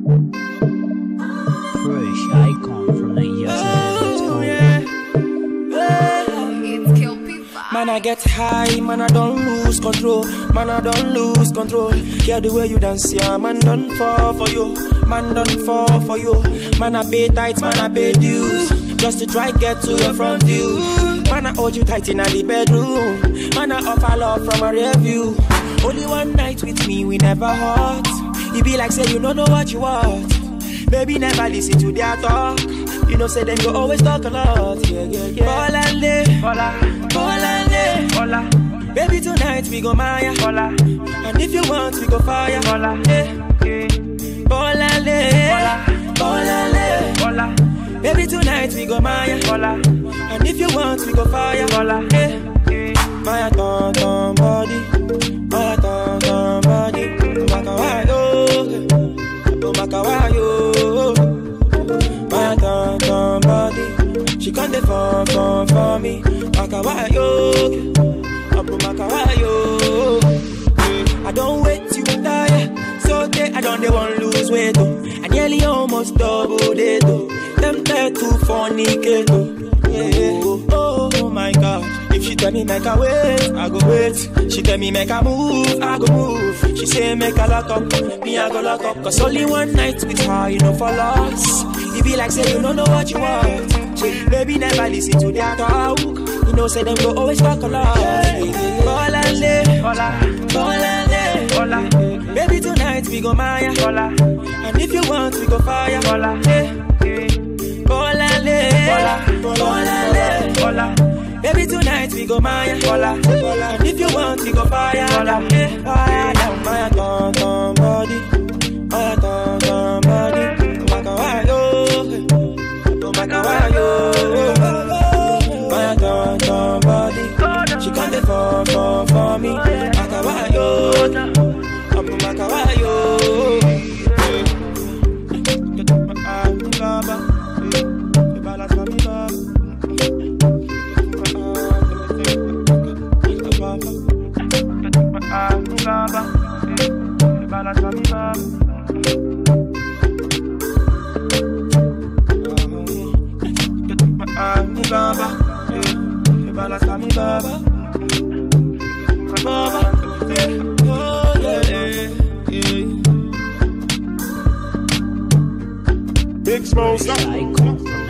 Fresh icon from the Man, I get high, man, I don't lose control. Man, I don't lose control. Hear the way you dance, yeah, man, don't fall for you. Man, don't fall for you. Man, I pay tight, man, I pay dues, just to try get to your front view. Man, I hold you tight in the bedroom. Man, I offer love from a rear view. Only one night with me, we never hurt. You be like, say, you don't know what you want. Baby, never listen to their talk. You know, say them go always talk a lot. Yeah, yeah, yeah. Bola, bola, bola, bola. Baby, tonight we go Maya. Bola. And if you want, we go fire. Bola, bola, bola, bola. Baby, tonight we go Maya. Bola. And if you want, we go fire. Bola, Maya, ton body. Maya, ton body. Makawayo, Makawayo. Maya, ton body. She can't defend for me. Makawayo, Makawayo. I don't wait till you tire. So I don't want lose weight. I nearly almost double it. Tempted to fornicate. Yeah. Oh my God. If she tell me make a wait, I go wait. She tell me make a move, I go move. She say make a lock up, me I go lock up. Cause only one night with her, you know, for loss. You be like, say you don't know what you want. Baby, never listen to their talk. You know, say them go always talk a lot. Bola, bola, bola, bola. Baby, tonight we go Maya. Bola. And if you want, we go fire. Bola, bola, bola, bola. Baby, tonight we go Maya. Bola, bola. And if you want, we go fire. Bola, fire down. Maya, ton body. Maya, ton body. Makawayo, Makawayo. Maya, ton body. She can't defend for me. Makawayo, Makawayo. Big Smoke. icon.